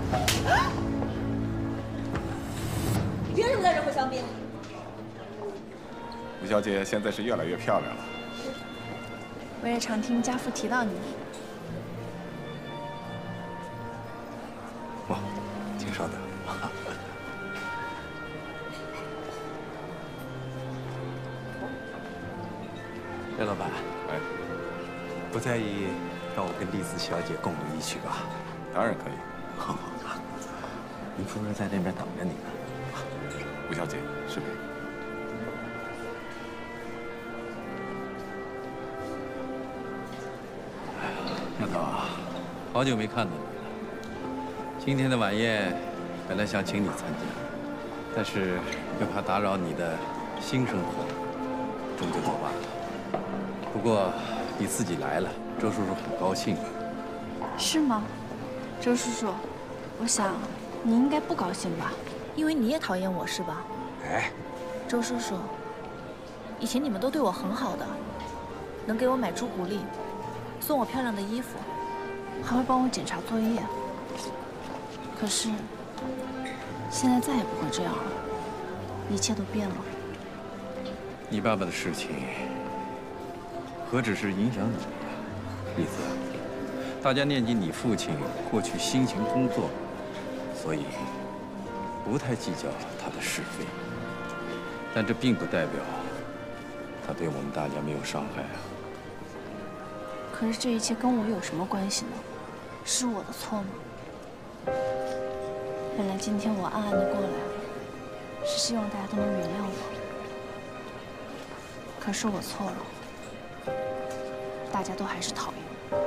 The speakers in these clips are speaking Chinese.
你凭什么在这会香槟？ 吴小姐现在是越来越漂亮了。 我也常听家父提到你。 哇，请稍等。任老板， 哎， 不在意让我跟丽子小姐共度一曲吧？ 当然可以。 好，你夫人在那边等着你呢。 吴小姐，是没？ 丫头啊，好久没看到你了。今天的晚宴本来想请你参加，但是又怕打扰你的新生活，终究作罢了。不过你自己来了，周叔叔很高兴。 是吗，周叔叔？我想你应该不高兴吧？ 因为你也讨厌我是吧？ 哎， 周叔叔，以前你们都对我很好的，能给我买朱古力，送我漂亮的衣服， 还会帮我检查作业。可是现在再也不会这样了，一切都变了。 你爸爸的事情何止是影响你呀，丽子。大家念及你父亲过去辛勤工作，所以不太计较他的是非。但这并不代表他对我们大家没有伤害啊。 可是这一切跟我有什么关系呢？是我的错吗？本来今天我暗暗的过来，是希望大家都能原谅我。可是我错了，大家都还是讨厌我。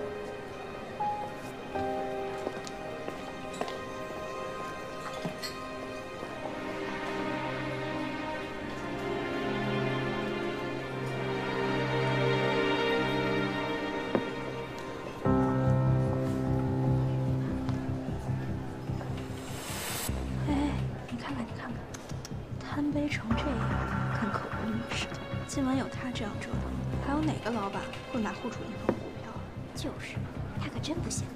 贪杯成这样，看可不女士，今晚有他这样折腾，还有哪个老板会买户主银行股票？ 就是，他可真不行。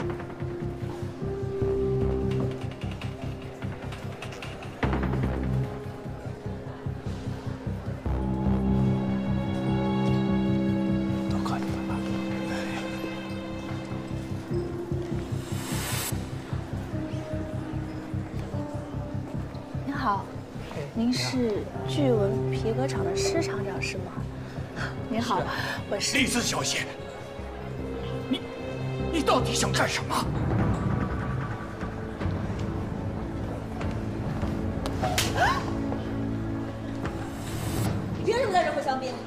多亏你们了。 您好。您是巨文皮革厂的施厂长是吗？您好，我是丽子小姐，你到底想干什么？ 你凭什么在这会香槟？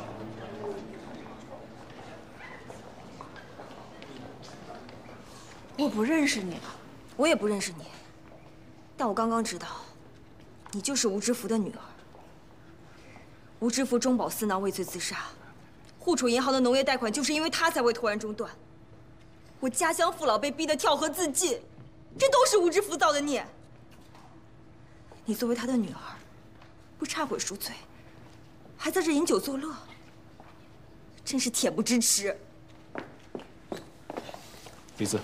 我不认识你， 我也不认识你，但我刚刚知道。你就是吴知福的女儿。吴知福中饱私囊，畏罪自杀。户储银行的农业贷款就是因为他才会突然中断。我家乡父老被逼得跳河自尽，这都是吴知福造的孽。你作为他的女儿，不忏悔赎罪，还在这饮酒作乐，真是恬不知耻。 李子。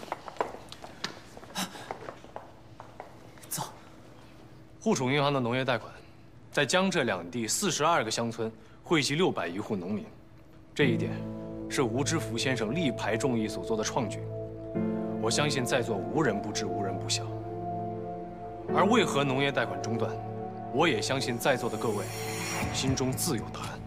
户储银行的农业贷款，在江浙两地42个乡村惠及601户农民，这一点是吴知福先生力排众议所做的创举，我相信在座无人不知，无人不晓。而为何农业贷款中断，我也相信在座的各位心中自有答案。